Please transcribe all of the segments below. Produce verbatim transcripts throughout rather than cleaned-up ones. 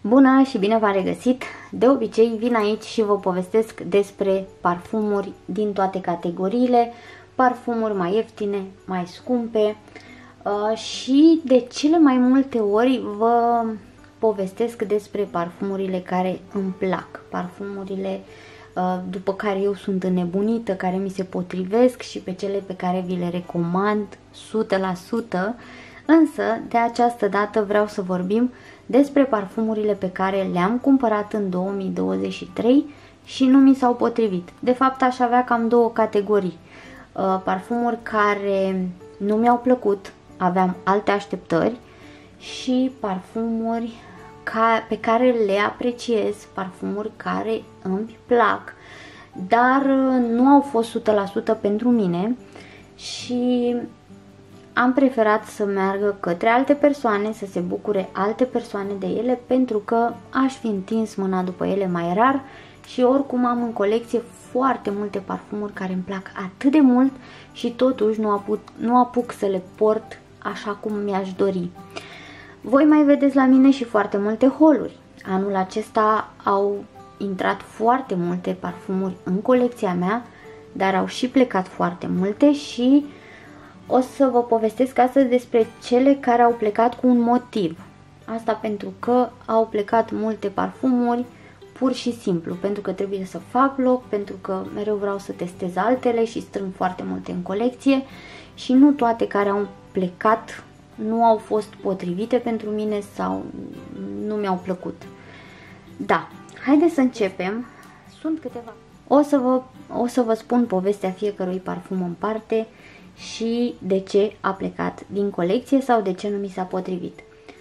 Bună și bine v-am regăsit! De obicei vin aici și vă povestesc despre parfumuri din toate categoriile, parfumuri mai ieftine, mai scumpe uh, și de cele mai multe ori vă povestesc despre parfumurile care îmi plac, parfumurile uh, după care eu sunt înnebunită, care mi se potrivesc și pe cele pe care vi le recomand o sută la sută. Însă, de această dată vreau să vorbim despre parfumurile pe care le-am cumpărat în două mii douăzeci și trei și nu mi s-au potrivit. De fapt, aș avea cam două categorii. Uh, parfumuri care nu mi-au plăcut, aveam alte așteptări, și parfumuri ca, pe care le apreciez, parfumuri care îmi plac, dar nu au fost o sută la sută pentru mine și am preferat să meargă către alte persoane, să se bucure alte persoane de ele, pentru că aș fi întins mâna după ele mai rar și oricum am în colecție foarte multe parfumuri care îmi plac atât de mult și totuși nu apuc, nu apuc să le port așa cum mi-aș dori. Voi mai vedeți la mine și foarte multe haul-uri. Anul acesta au intrat foarte multe parfumuri în colecția mea, dar au și plecat foarte multe și o să vă povestesc astăzi despre cele care au plecat cu un motiv. Asta pentru că au plecat multe parfumuri pur și simplu, pentru că trebuie să fac loc, pentru că mereu vreau să testez altele și strâng foarte multe în colecție și nu toate care au plecat nu au fost potrivite pentru mine sau nu mi-au plăcut. Da, haideți să începem. Sunt câteva. O să vă, o să vă spun povestea fiecărui parfum în parte și de ce a plecat din colecție sau de ce nu mi s-a potrivit.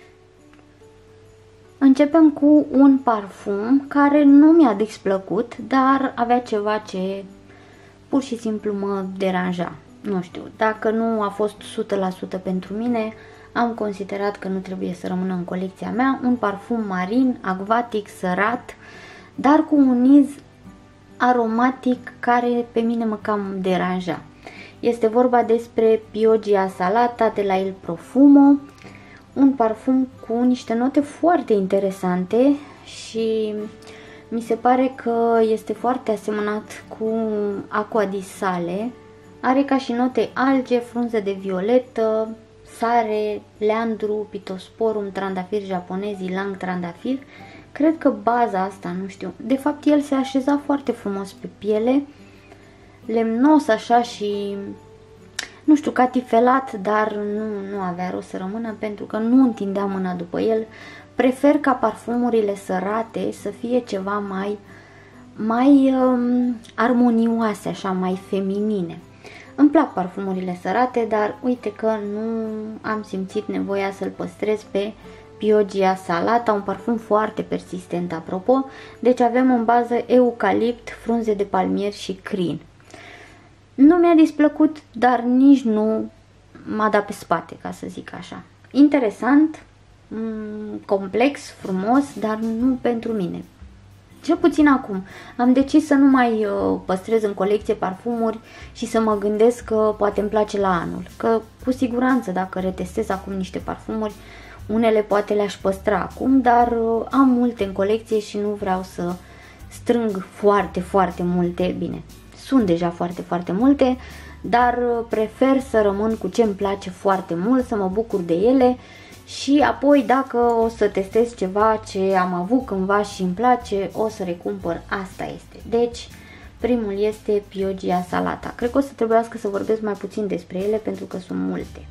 Începem cu un parfum care nu mi-a displăcut, dar avea ceva ce pur și simplu mă deranja. Nu știu, dacă nu a fost o sută la sută pentru mine, am considerat că nu trebuie să rămână în colecția mea. Un parfum marin, acvatic, sărat, dar cu un iz aromatic care pe mine mă cam deranja. Este vorba despre Pioggia Salata de la Il Profumo, un parfum cu niște note foarte interesante și mi se pare că este foarte asemănat cu Acqua di Sale. Are ca și note alge, frunze de violetă, sare, leandru, pitosporum, trandafir japonez, ylang trandafir. Cred că baza asta, nu știu, de fapt el se așeza foarte frumos pe piele, lemnos așa și, nu știu, catifelat, dar nu, nu avea rost să rămână pentru că nu întindeam mâna după el. Prefer ca parfumurile sărate să fie ceva mai, mai um, armonioase, așa, mai feminine. Îmi plac parfumurile sărate, dar uite că nu am simțit nevoia să-l păstrez pe Pioggia Salata, un parfum foarte persistent, apropo. Deci avem în bază eucalipt, frunze de palmier și crin. Nu mi-a displăcut, dar nici nu m-a dat pe spate, ca să zic așa. Interesant, complex, frumos, dar nu pentru mine. Cel puțin acum. Am decis să nu mai păstrez în colecție parfumuri și să mă gândesc că poate îmi place la anul. Că cu siguranță dacă retestez acum niște parfumuri, unele poate le-aș păstra acum, dar am multe în colecție și nu vreau să strâng foarte, foarte multe. Bine, sunt deja foarte, foarte multe, dar prefer să rămân cu ce îmi place foarte mult, să mă bucur de ele și apoi dacă o să testez ceva ce am avut cândva și îmi place, o să recumpăr. Asta este. Deci, primul este Pioggia Salata. Cred că o să trebuiască să vorbesc mai puțin despre ele pentru că sunt multe.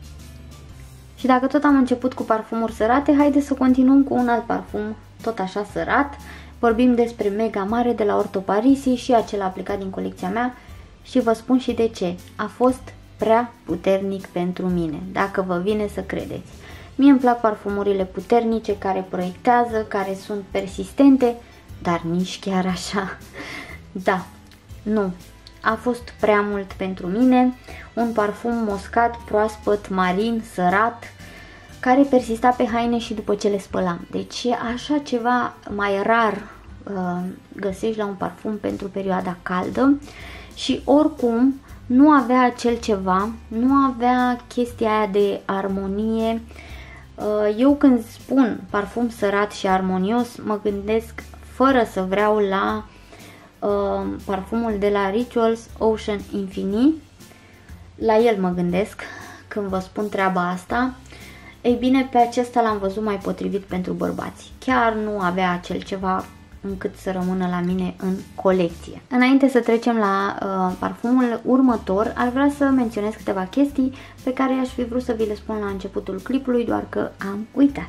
Și dacă tot am început cu parfumuri sărate, haideți să continuăm cu un alt parfum, tot așa sărat. Vorbim despre Mega Mare de la Orto Parisi și acela a plecat din colecția mea și vă spun și de ce. A fost prea puternic pentru mine, dacă vă vine să credeți. Mie îmi plac parfumurile puternice, care proiectează, care sunt persistente, dar nici chiar așa. Da, nu. A fost prea mult pentru mine. Un parfum moscat, proaspăt, marin, sărat, care persista pe haine și după ce le spălam. Deci așa ceva mai rar uh, găsești la un parfum pentru perioada caldă și oricum nu avea acel ceva, nu avea chestia aia de armonie Eu când spun parfum sărat și armonios, mă gândesc fără să vreau la uh, parfumul de la Rituals Ocean Infinite. La el mă gândesc când vă spun treaba asta. Ei bine, pe acesta l-am văzut mai potrivit pentru bărbați. Chiar nu avea acel ceva încât să rămână la mine în colecție. Înainte să trecem la uh, parfumul următor, aș vrea să menționez câteva chestii pe care aș fi vrut să vi le spun la începutul clipului, doar că am uitat.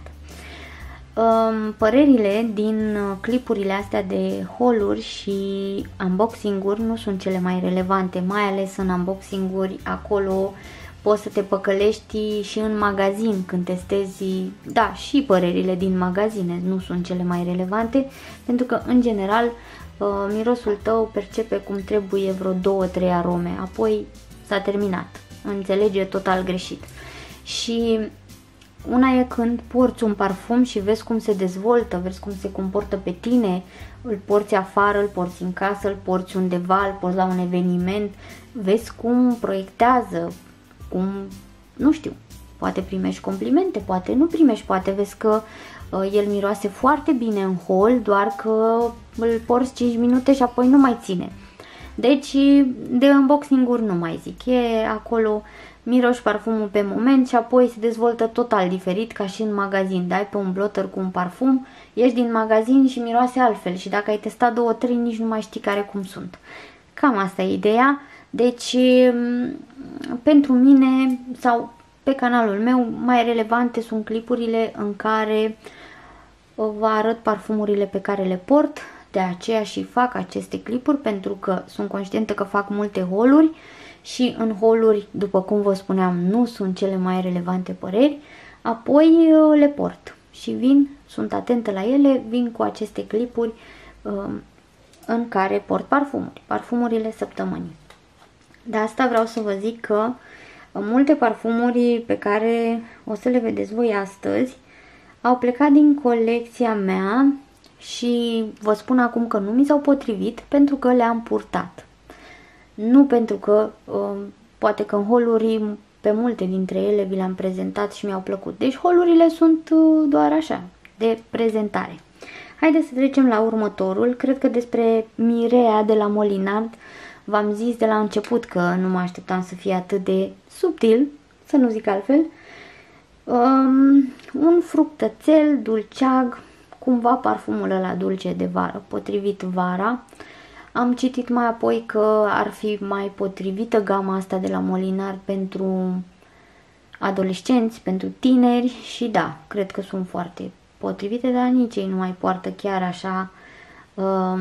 Uh, părerile din clipurile astea de haul-uri și unboxing-uri nu sunt cele mai relevante, mai ales în unboxing-uri, acolo poți să te păcălești și în magazin când testezi, da, și părerile din magazine nu sunt cele mai relevante, pentru că în general mirosul tău percepe cum trebuie vreo două trei arome, apoi s-a terminat, înțelege total greșit. Și una e când porți un parfum și vezi cum se dezvoltă, vezi cum se comportă pe tine, îl porți afară, îl porți în casă, îl porți undeva, îl porți la un eveniment, vezi cum proiectează, cum, nu știu, poate primești complimente, poate nu primești, poate vezi că uh, el miroase foarte bine în haul, doar că îl porți cinci minute și apoi nu mai ține. Deci de unboxing-uri nu mai zic, e acolo miroși parfumul pe moment și apoi se dezvoltă total diferit ca și în magazin. Dai pe un blotter cu un parfum, ieși din magazin și miroase altfel și dacă ai testat două trei nici nu mai știi care cum sunt. Cam asta e ideea. Deci pentru mine sau pe canalul meu mai relevante sunt clipurile în care vă arăt parfumurile pe care le port, de aceea și fac aceste clipuri, pentru că sunt conștientă că fac multe haul-uri și în haul-uri, după cum vă spuneam, nu sunt cele mai relevante păreri, apoi le port și vin, sunt atentă la ele, vin cu aceste clipuri în care port parfumuri, parfumurile săptămânii. De asta vreau să vă zic că multe parfumuri pe care o să le vedeți voi astăzi au plecat din colecția mea și vă spun acum că nu mi s-au potrivit pentru că le-am purtat. Nu pentru că poate că în haul-uri pe multe dintre ele vi le-am prezentat și mi-au plăcut. Deci haul-urile sunt doar așa, de prezentare. Haideți să trecem la următorul. Cred că despre Mirea de la Molinard v-am zis de la început că nu mă așteptam să fie atât de subtil, să nu zic altfel. Um, un fructățel, dulceag, cumva parfumul ăla dulce de vară, potrivit vara. Am citit mai apoi că ar fi mai potrivită gama asta de la Molinard pentru adolescenți, pentru tineri și da, cred că sunt foarte potrivite, dar nici ei nu mai poartă chiar așa um,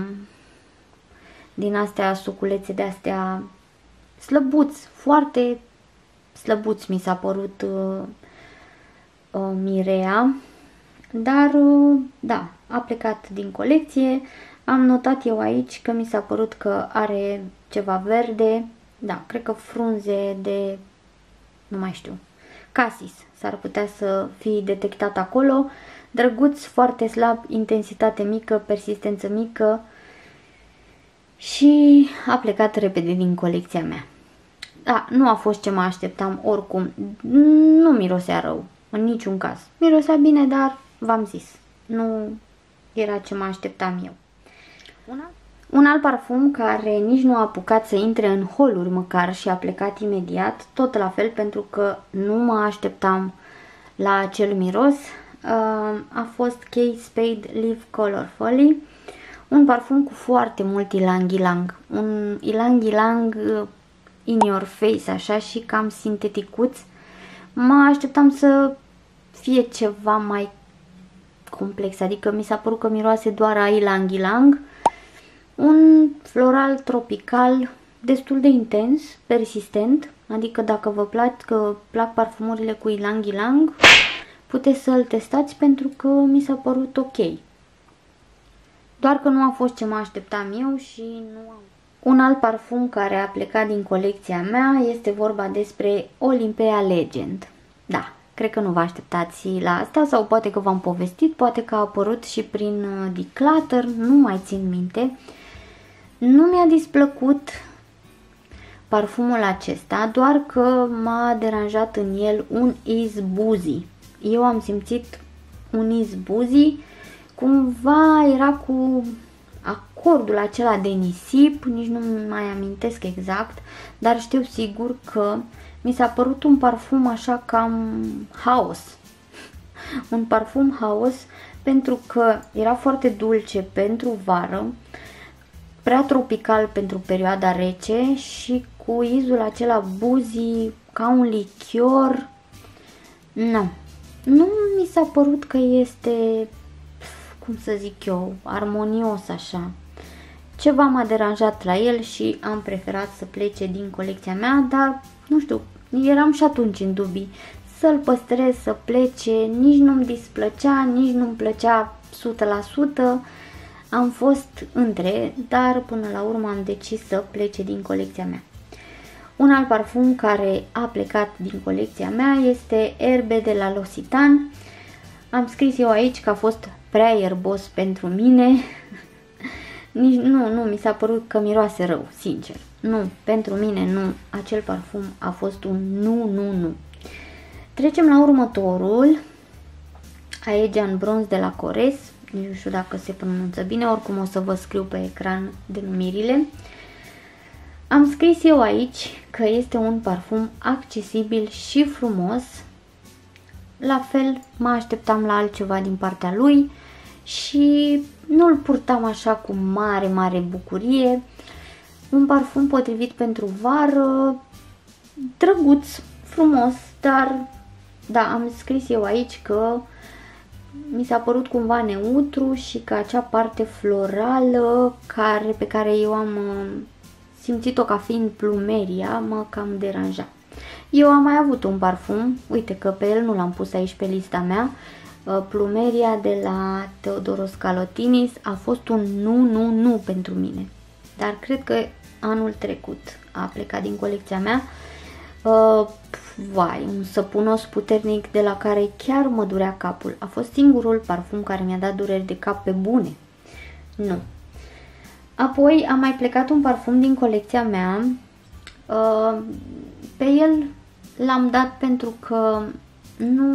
din astea suculețe de astea slăbuți, foarte slăbuți mi s-a părut uh, uh, Mirea, dar uh, da, a plecat din colecție. Am notat eu aici că mi s-a părut că are ceva verde, da, cred că frunze de, nu mai știu, casis s-ar putea să fi detectat acolo. Drăguț, foarte slab, intensitate mică, persistență mică și a plecat repede din colecția mea. Da, nu a fost ce mă așteptam oricum, nu mirosea rău, în niciun caz. Mirosea bine, dar v-am zis, nu era ce mă așteptam eu. Una? Un alt parfum care nici nu a apucat să intre în haul-uri măcar și a plecat imediat, tot la fel pentru că nu mă așteptam la acel miros, a fost Kate Spade Leaf Color Folly, un parfum cu foarte mult ilang-ilang, un ilang-ilang in your face așa și cam sinteticuț. Mă așteptam să fie ceva mai complex, adică mi s-a părut că miroase doar a ilang-ilang. Un floral tropical destul de intens, persistent, adică dacă vă plac, că plac parfumurile cu ilang-ilang, puteți să-l testați pentru că mi s-a părut ok. Doar că nu a fost ce mă așteptam eu și nu am. Un alt parfum care a plecat din colecția mea este vorba despre Olympea Legend. Da, cred că nu vă așteptați la asta sau poate că v-am povestit, poate că a apărut și prin Declutter, nu mai țin minte. Nu mi-a displăcut parfumul acesta, doar că m-a deranjat în el un Is Boozy. eu am simțit un izbuzii, cumva era cu acordul acela de nisip, nici nu mai amintesc exact, dar știu sigur că mi s-a părut un parfum așa cam haos. Un parfum haos pentru că era foarte dulce pentru vară, prea tropical pentru perioada rece și cu izul acela buzii ca un lichior. Nu, nu mi s-a părut că este, cum să zic eu, armonios așa. Ceva m-a deranjat la el și am preferat să plece din colecția mea, dar nu știu, eram și atunci în dubii să-l păstrez, să plece, nici nu-mi displăcea, nici nu-mi plăcea o sută la sută. Am fost între, dar până la urmă am decis să plece din colecția mea. Un alt parfum care a plecat din colecția mea este Herbe de la L'Occitane. Am scris eu aici că a fost prea ierbos pentru mine. Nici, nu, nu, mi s-a părut că miroase rău, sincer. Nu, pentru mine nu, acel parfum a fost un nu, nu, nu. Trecem la următorul, Aegean Bronze de la Cores. Nu știu dacă se pronunță bine, oricum o să vă scriu pe ecran denumirile. Am scris eu aici că este un parfum accesibil și frumos. La fel mă așteptam la altceva din partea lui și nu îl purtam așa cu mare, mare bucurie. Un parfum potrivit pentru vară, drăguț, frumos, dar da, am scris eu aici că mi s-a părut cumva neutru și că acea parte florală care, pe care eu am simțit-o ca fiind plumeria mă cam deranja. Eu am mai avut un parfum, uite că pe el nu l-am pus aici pe lista mea, plumeria de la Theodoros Kalotinis, a fost un nu, nu, nu pentru mine. Dar cred că anul trecut a plecat din colecția mea. Uh, vai, un săpunos puternic de la care chiar mă durea capul. A fost singurul parfum care mi-a dat dureri de cap pe bune. Nu. Apoi a mai plecat un parfum din colecția mea. Uh, pe el l-am dat pentru că nu,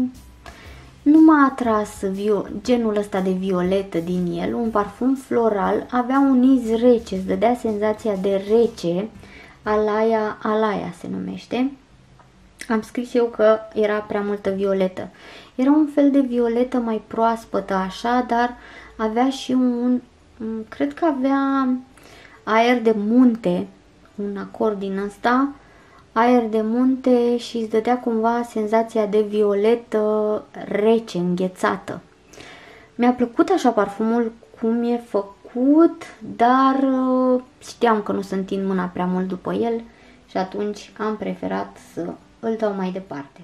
nu m-a atras genul ăsta de violetă din el. Un parfum floral, avea un iz rece, îți dădea senzația de rece. Alaya, Alaya se numește. Am scris eu că era prea multă violetă. Era un fel de violetă mai proaspătă așa, dar avea și un, cred că avea aer de munte, un acord din ăsta, aer de munte și îți dădea cumva senzația de violetă rece, înghețată. Mi-a plăcut așa parfumul cum e făcut, dar știam că nu să întind mâna prea mult după el și atunci am preferat să îl dau mai departe.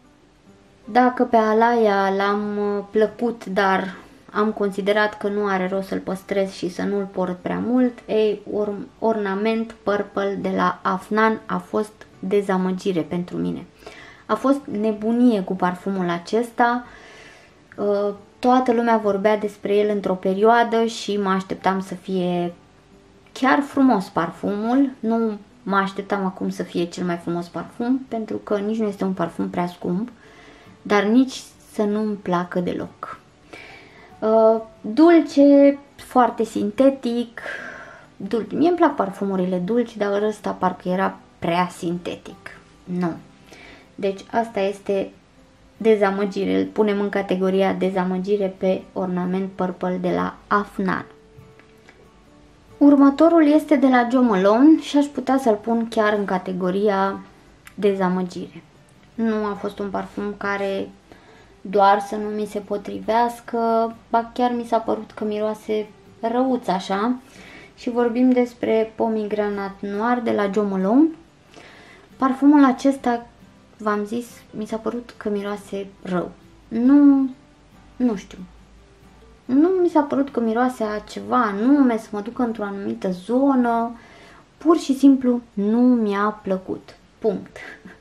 Dacă pe Alaya l-am plăcut, dar am considerat că nu are rost să-l păstrez și să nu-l port prea mult, ei, or Ornament Purple de la Afnan a fost dezamăgire pentru mine. A fost nebunie cu parfumul acesta. Toată lumea vorbea despre el într-o perioadă și mă așteptam să fie chiar frumos parfumul. Nu mă așteptam acum să fie cel mai frumos parfum, pentru că nici nu este un parfum prea scump, dar nici să nu-mi placă deloc. Uh, dulce, foarte sintetic, dulce. Mie îmi plac parfumurile dulci, dar ăsta parcă era prea sintetic. Nu. Deci asta este dezamăgire, îl punem în categoria dezamăgire pe Ornament Purple de la Afnan. Următorul este de la Jo Malone și aș putea să-l pun chiar în categoria dezamăgire. Nu a fost un parfum care doar să nu mi se potrivească, ba chiar mi s-a părut că miroase răuț așa. Și vorbim despre Pomegranate Noir de la Jo Malone. Parfumul acesta, v-am zis, mi s-a părut că miroase rău. Nu, nu știu. Nu mi s-a părut că miroase a ceva anume, să mă duc într-o anumită zonă. Pur și simplu nu mi-a plăcut. Punct.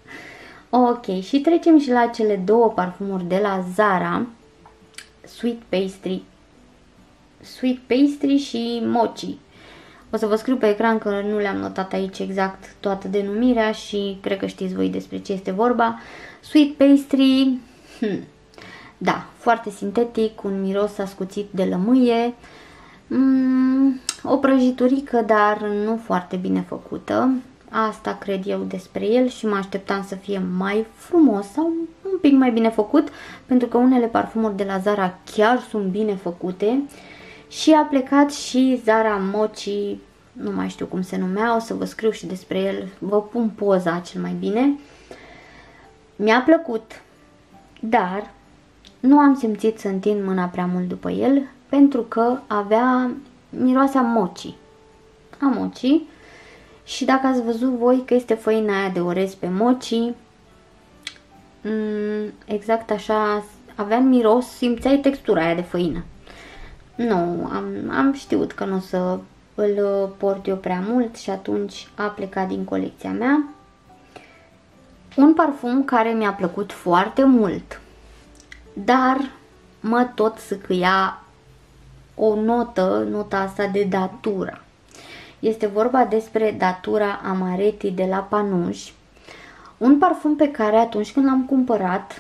Ok, și trecem și la cele două parfumuri de la Zara. Sweet Pastry. Sweet Pastry și Mochi. O să vă scriu pe ecran că nu le-am notat aici exact toată denumirea și cred că știți voi despre ce este vorba. Sweet Pastry, Hmm. Da, foarte sintetic, un miros ascuțit de lămâie, mm, o prăjiturică, dar nu foarte bine făcută. Asta cred eu despre el și mă așteptam să fie mai frumos sau un pic mai bine făcut, pentru că unele parfumuri de la Zara chiar sunt bine făcute. Și a plecat și Zara Mochi, nu mai știu cum se numea, o să vă scriu și despre el, vă pun poza cel mai bine. Mi-a plăcut, dar nu am simțit să întind mâna prea mult după el, pentru că avea miroase a mochi. A mochi. Și dacă ați văzut voi că este făina aia de orez pe mochi, exact așa, avea miros, simțeai textura aia de făină. Nu, am, am știut că nu o să îl port eu prea mult și atunci a plecat din colecția mea. Un parfum care mi-a plăcut foarte mult, dar mă tot sâcâia o notă, nota asta de Datura. Este vorba despre Datura Amaretti de la Panuj, un parfum pe care atunci când l-am cumpărat,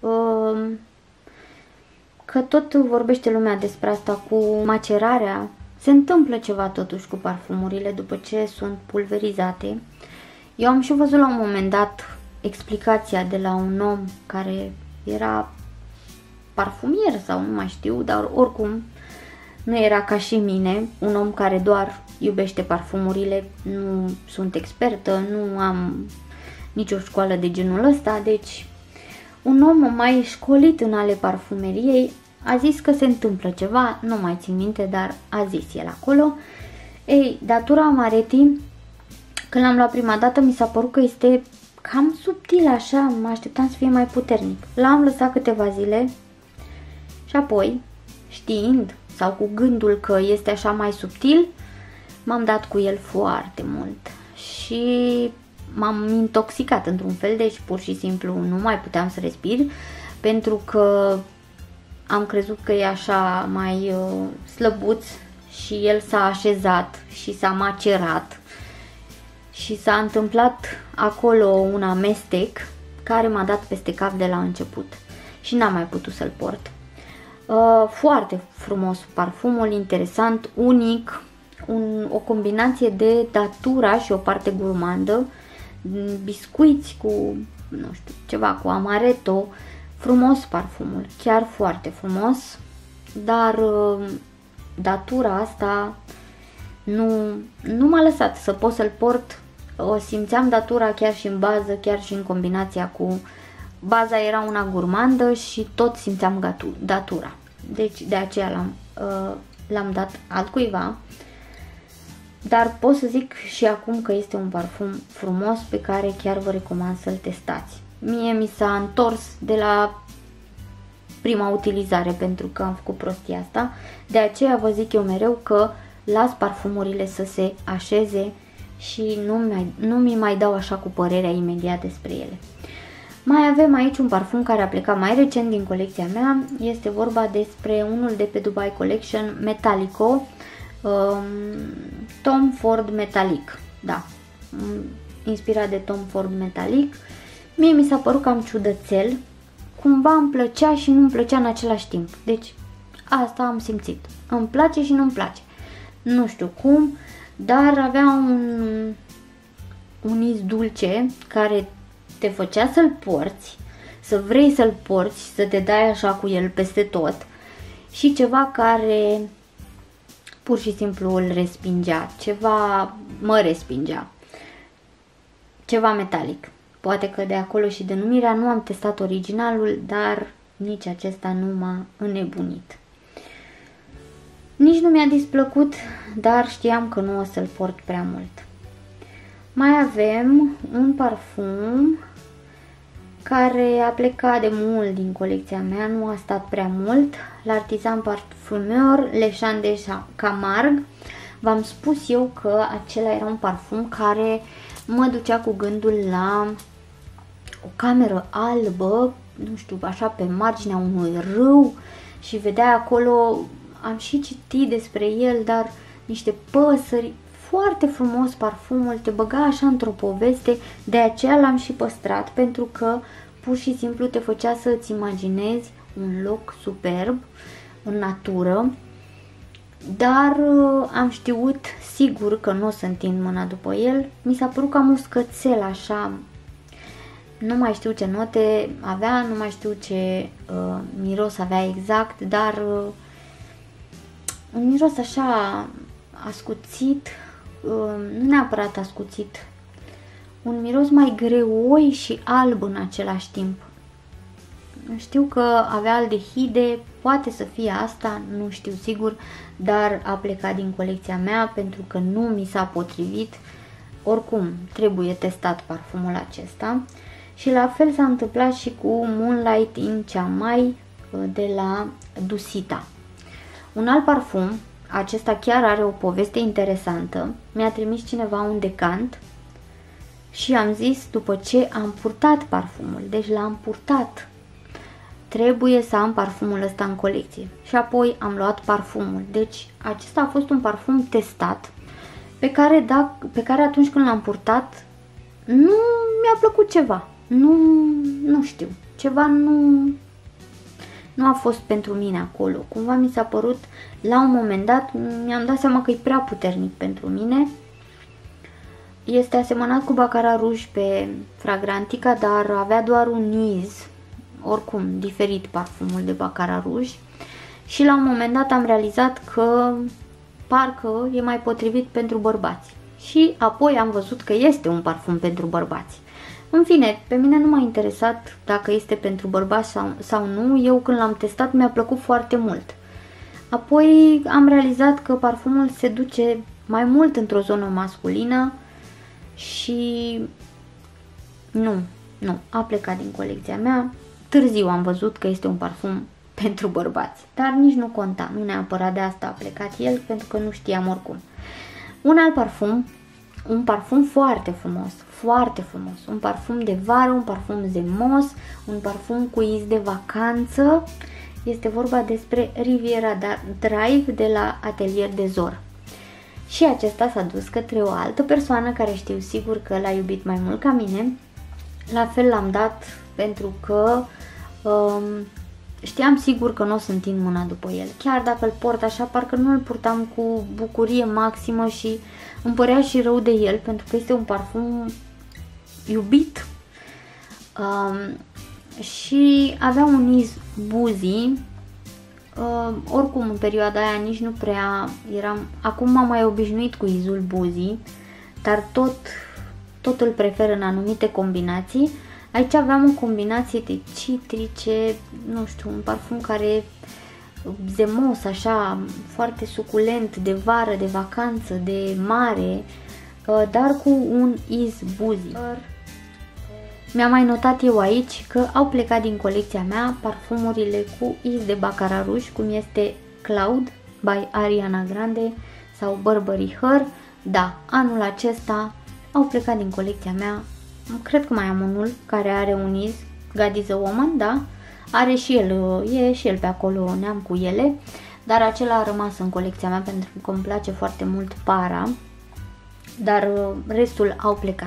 că tot vorbește lumea despre asta cu macerarea, se întâmplă ceva totuși cu parfumurile după ce sunt pulverizate. Eu am și văzut la un moment dat explicația de la un om care era parfumier sau nu mai știu, dar oricum nu era ca și mine, un om care doar iubește parfumurile, nu sunt expertă, nu am nicio școală de genul ăsta, deci un om mai școlit în ale parfumeriei a zis că se întâmplă ceva, nu mai țin minte, dar a zis el acolo. Ei, Datura Amaretti, când l-am luat prima dată, mi s-a părut că este cam subtil așa, mă așteptam să fie mai puternic. L-am lăsat câteva zile și apoi, știind sau cu gândul că este așa mai subtil, m-am dat cu el foarte mult și m-am intoxicat într-un fel, deci pur și simplu nu mai puteam să respir, pentru că am crezut că e așa mai uh, slăbuț și el s-a așezat și s-a macerat și s-a întâmplat acolo un amestec care m-a dat peste cap de la început și n-am mai putut să-l port. Uh, foarte frumos parfumul, interesant, unic, un, o combinație de Datura și o parte gurmandă, biscuiți cu, nu știu, ceva cu amaretto, frumos parfumul, chiar foarte frumos, dar uh, Datura asta nu, nu m-a lăsat să pot să-l port. O simțeam Datura chiar și în bază, chiar și în combinația cu baza era una gurmandă și tot simțeam Datura. Deci de aceea l-am uh, l-am dat altcuiva. Dar pot să zic și acum că este un parfum frumos pe care chiar vă recomand să-l testați. Mie mi s-a întors de la prima utilizare pentru că am făcut prostia asta. De aceea vă zic eu mereu că las parfumurile să se așeze și nu mi, nu mi mai dau așa cu părerea imediat despre ele. Mai avem aici un parfum care a plecat mai recent din colecția mea. Este vorba despre unul de pe Dubai Collection, Metallico, um, Tom Ford Metallic. Da, inspirat de Tom Ford Metallic. Mie mi s-a părut cam ciudățel, cumva îmi plăcea și nu îmi plăcea în același timp. Deci asta am simțit. Îmi place și nu îmi place. Nu știu cum, dar avea un, un iz dulce care te făcea să-l porți, să vrei să-l porți, să te dai așa cu el peste tot, și ceva care pur și simplu îl respingea, ceva mă respingea, ceva metalic. Poate că de acolo și denumirea, nu am testat originalul, dar nici acesta nu m-a înnebunit. Nici nu mi-a displăcut, dar știam că nu o să-l port prea mult. Mai avem un parfum care a plecat de mult din colecția mea, nu a stat prea mult, l'Artisan Parfumeur Le Champ de Camargue. V-am spus eu că acela era un parfum care mă ducea cu gândul la o cameră albă, nu știu, așa pe marginea unui râu, și vedea acolo, am și citit despre el, dar niște păsări. Foarte frumos parfumul, te băga așa într-o poveste, de aceea l-am și păstrat, pentru că pur și simplu te făcea să îți imaginezi un loc superb în natură, dar am știut sigur că nu o să întind mâna după el. Mi s-a părut cam uscățel așa, nu mai știu ce note avea, nu mai știu ce uh, miros avea exact, dar uh, un miros așa ascuțit, uh, nu neapărat ascuțit, un miros mai greoi și alb în același timp. Știu că avea aldehide, poate să fie asta, nu știu sigur, dar a plecat din colecția mea pentru că nu mi s-a potrivit. Oricum, trebuie testat parfumul acesta. Și la fel s-a întâmplat și cu Moonlight in Chiang de la Dusita. Un alt parfum, acesta chiar are o poveste interesantă. Mi-a trimis cineva un decant și am zis, după ce am purtat parfumul, deci l-am purtat, trebuie să am parfumul ăsta în colecție. Și apoi am luat parfumul. Deci acesta a fost un parfum testat, pe care, da, pe care atunci când l-am purtat nu mi-a plăcut ceva. Nu, nu știu, ceva nu, nu a fost pentru mine acolo. Cumva mi s-a părut, la un moment dat, mi-am dat seama că e prea puternic pentru mine. Este asemănat cu Baccarat Rouge pe Fragrantica, dar avea doar un iz, oricum diferit parfumul de Baccarat Rouge. Și la un moment dat am realizat că parcă e mai potrivit pentru bărbați. Și apoi am văzut că este un parfum pentru bărbați. În fine, pe mine nu m-a interesat dacă este pentru bărbați sau, sau nu. Eu când l-am testat mi-a plăcut foarte mult. Apoi am realizat că parfumul se duce mai mult într-o zonă masculină și nu, nu, a plecat din colecția mea. Târziu am văzut că este un parfum pentru bărbați, dar nici nu conta, nu neapărat de asta a plecat el, pentru că nu știam oricum. Un alt parfum, un parfum foarte frumos, foarte frumos, un parfum de vară, un parfum zemos, un parfum cu iz de vacanță. Este vorba despre Riviera Drive de la Atelier de Zor. Și acesta s-a dus către o altă persoană care știu sigur că l-a iubit mai mult ca mine. La fel l-am dat pentru că um, știam sigur că nu o să întind mâna după el. Chiar dacă îl port așa, parcă nu îl purtam cu bucurie maximă și îmi părea și rău de el, pentru că este un parfum iubit. Um, și avea un iz buzi. Uh, oricum în perioada aia nici nu prea eram, acum m-am mai obișnuit cu izul buzi, dar tot, tot îl prefer în anumite combinații. Aici aveam o combinație de citrice, nu știu, un parfum care zemos, așa, foarte suculent, de vară, de vacanță, de mare, uh, dar cu un iz buzi. Mi-am mai notat eu aici că au plecat din colecția mea parfumurile cu iz de Baccarat Rouge, cum este Cloud by Ariana Grande sau Burberry Her. Da, anul acesta au plecat din colecția mea. Cred că mai am unul care are un iz, God is a Woman, da? Are și el, e și el pe acolo, neam cu ele, dar acela a rămas în colecția mea pentru că îmi place foarte mult para, dar restul au plecat.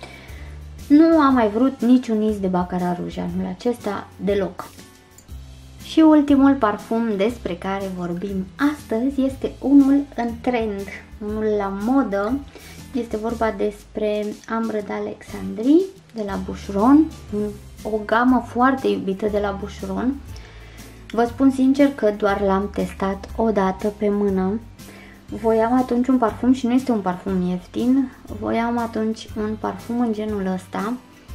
Nu am mai vrut niciun iz de Baccarat Rouge anul acesta deloc. Și ultimul parfum despre care vorbim astăzi este unul în trend, unul la modă. Este vorba despre Ambre d'Alexandrie de la Boucheron, o gamă foarte iubită de la Boucheron. Vă spun sincer că doar l-am testat o dată pe mână. Voiam atunci un parfum și nu este un parfum ieftin, voiam atunci un parfum în genul ăsta,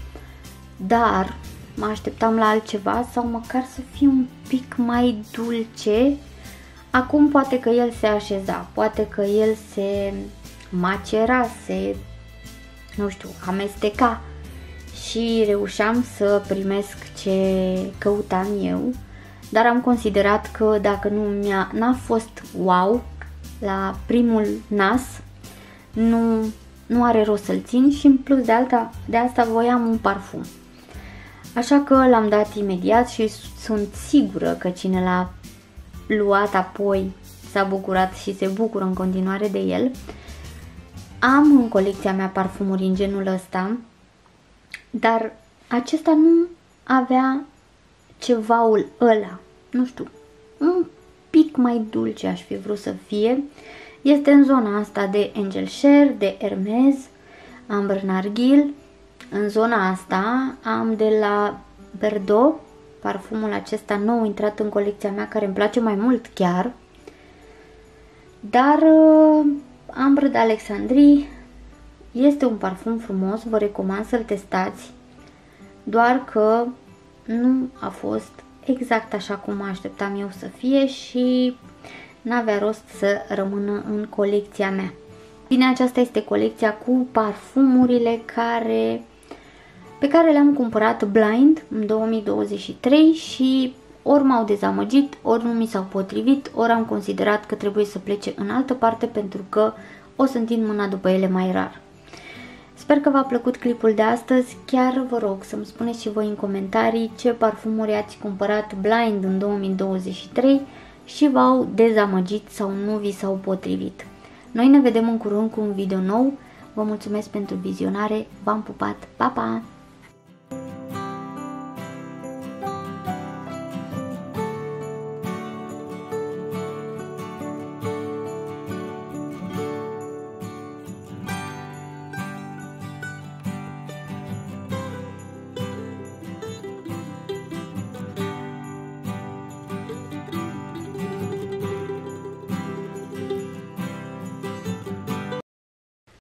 dar mă așteptam la altceva sau măcar să fie un pic mai dulce. Acum poate că el se așeza, poate că el se macera, se, nu știu, amesteca și reușeam să primesc ce căutam eu, dar am considerat că dacă nu mi-a, n-a fost wow la primul nas, nu, nu are rost să-l țin și în plus de, alta, de asta voiam un parfum. Așa că l-am dat imediat și sunt sigură că cine l-a luat apoi s-a bucurat și se bucură în continuare de el. Am în colecția mea parfumuri în genul ăsta, dar acesta nu avea cevaul ăla, nu știu, un pic mai dulce aș fi vrut să fie. Este în zona asta de Angel Share, de Hermes, Amber Narghil. În zona asta am de la Berdo, parfumul acesta nou intrat în colecția mea, care îmi place mai mult chiar. Dar uh, Ambre d'Alexandrie este un parfum frumos, vă recomand să-l testați, doar că nu a fost exact așa cum mă așteptam eu să fie și n-avea rost să rămână în colecția mea. Bine, aceasta este colecția cu parfumurile care, pe care le-am cumpărat blind în două mii douăzeci și trei și ori m-au dezamăgit, ori nu mi s-au potrivit, ori am considerat că trebuie să plece în altă parte pentru că o să întind mâna după ele mai rar. Sper că v-a plăcut clipul de astăzi, chiar vă rog să-mi spuneți și voi în comentarii ce parfumuri ați cumpărat blind în două mii douăzeci și trei și v-au dezamăgit sau nu vi s-au potrivit. Noi ne vedem în curând cu un video nou, vă mulțumesc pentru vizionare, v-am pupat, pa, pa!